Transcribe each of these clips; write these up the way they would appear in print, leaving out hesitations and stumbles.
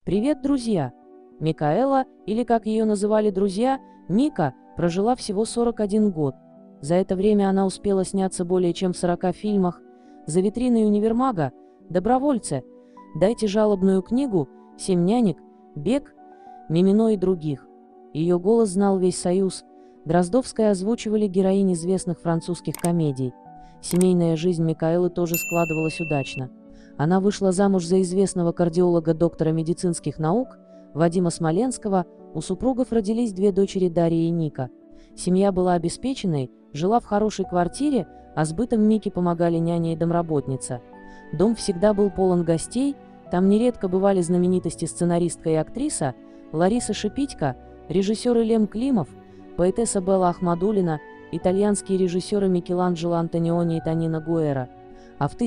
Привет, друзья! Микаэла, или как ее называли друзья, Мика, прожила всего 41 год. За это время она успела сняться более чем в 40 фильмах, «За витриной универмага», «Добровольцы», «Дайте жалобную книгу», «Семь нянек», «Бег», «Мимино» и других. Ее голос знал весь Союз. Дроздовской озвучивали героинь известных французских комедий. Семейная жизнь Микаэлы тоже складывалась удачно. Она вышла замуж за известного кардиолога, доктора медицинских наук Вадима Смоленского, у супругов родились две дочери, Дарья и Ника. Семья была обеспеченной, жила в хорошей квартире, а с бытом Мике помогали няня и домработница. Дом всегда был полон гостей, там нередко бывали знаменитости: сценаристка и актриса Лариса Шипитько, режиссеры Лем Климов, поэтесса Белла Ахмадулина, итальянские режиссеры Микеланджело Антониони и Тонина Гуэра. А в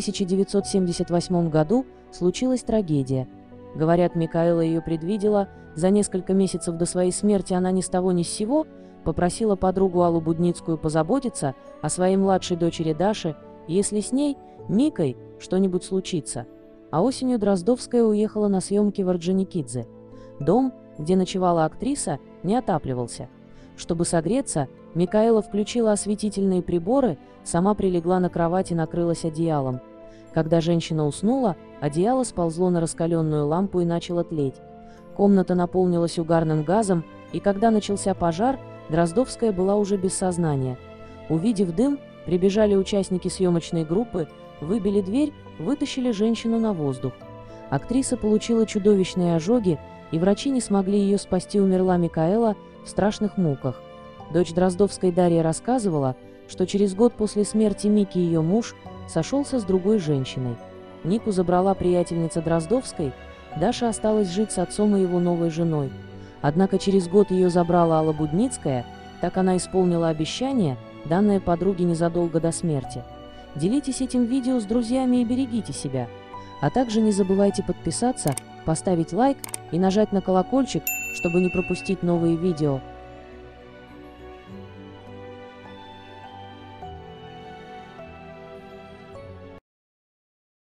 1978 году случилась трагедия. Говорят, Микаэла ее предвидела. За несколько месяцев до своей смерти она ни с того ни с сего попросила подругу Аллу Будницкую позаботиться о своей младшей дочери Даше, если с ней, Микой, что-нибудь случится. А осенью Дроздовская уехала на съемки в Орджоникидзе. Дом, где ночевала актриса, не отапливался. Чтобы согреться, Микаэла включила осветительные приборы, сама прилегла на кровать и накрылась одеялом. Когда женщина уснула, одеяло сползло на раскаленную лампу и начало тлеть. Комната наполнилась угарным газом, и когда начался пожар, Дроздовская была уже без сознания. Увидев дым, прибежали участники съемочной группы, выбили дверь, вытащили женщину на воздух. Актриса получила чудовищные ожоги, и врачи не смогли ее спасти. Умерла Микаэла в страшных муках. Дочь Дроздовской Дарья рассказывала, что через год после смерти Мики ее муж сошелся с другой женщиной. Нику забрала приятельница Дроздовской, Даша осталась жить с отцом и его новой женой. Однако через год ее забрала Алла Будницкая, так она исполнила обещание, данное подруге незадолго до смерти. Делитесь этим видео с друзьями и берегите себя. А также не забывайте подписаться, поставить лайк и нажать на колокольчик, чтобы не пропустить новые видео.